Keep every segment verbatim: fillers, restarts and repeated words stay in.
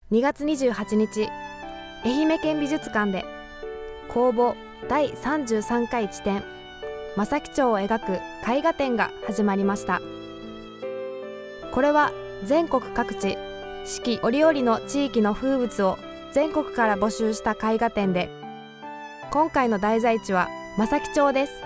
にがつにじゅうはちにち、愛媛県美術館で公募だいさんじゅうさんかい地展正木町を描く絵画展が始まりました。これは全国各地四季折々の地域の風物を全国から募集した絵画展で、今回の題材地は正木町です。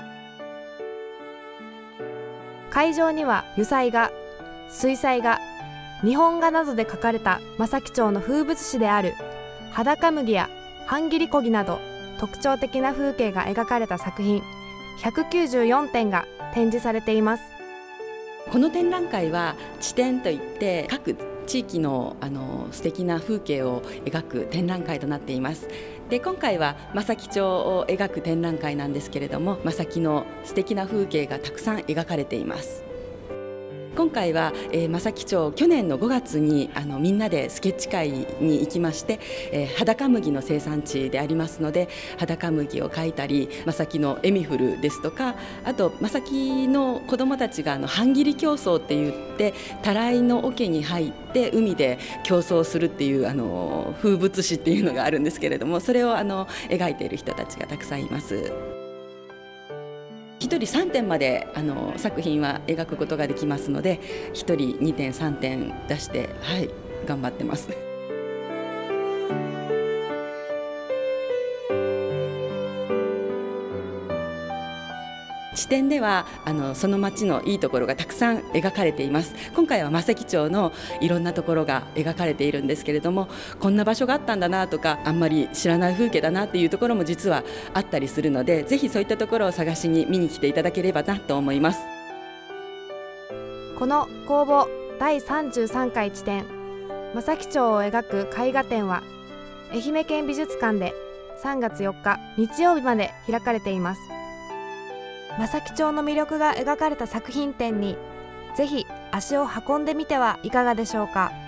会場には油彩画、水彩画、日本画などで描かれた正木町の風物詩である裸麦や半切りこぎなど特徴的な風景が描かれた作品ひゃくきゅうじゅうよんてんが展示されています。 この展覧会は地展といって各地域のあの素敵な風景を描く展覧会となっています。で今回は正木町を描く展覧会なんですけれども、正木の素敵な風景がたくさん描かれています。今回は、えー、正木町、去年のごがつにあのみんなでスケッチ会に行きまして、えー、裸麦の生産地でありますので、裸麦を描いたり、正木のエミフルですとか、あと正木の子どもたちがあの半切り競争って言ってたらいの桶に入って海で競争するっていうあの風物詩っていうのがあるんですけれども、それをあの描いている人たちがたくさんいます。ひとりさんてんまであの作品は描くことができますので、ひとりにてんさんてん出して、はい、頑張ってます。地展ではあのその町のいいところがたくさん描かれています。今回は正木町のいろんなところが描かれているんですけれども、こんな場所があったんだなとか、あんまり知らない風景だなっていうところも実はあったりするので、ぜひそういったところを探しに見に来ていただければなと思います。 この公募だいさんじゅうさんかい地展正木町を描く絵画展は愛媛県美術館でさんがつよっか日曜日まで開かれています。正木町の魅力が描かれた作品展にぜひ足を運んでみてはいかがでしょうか。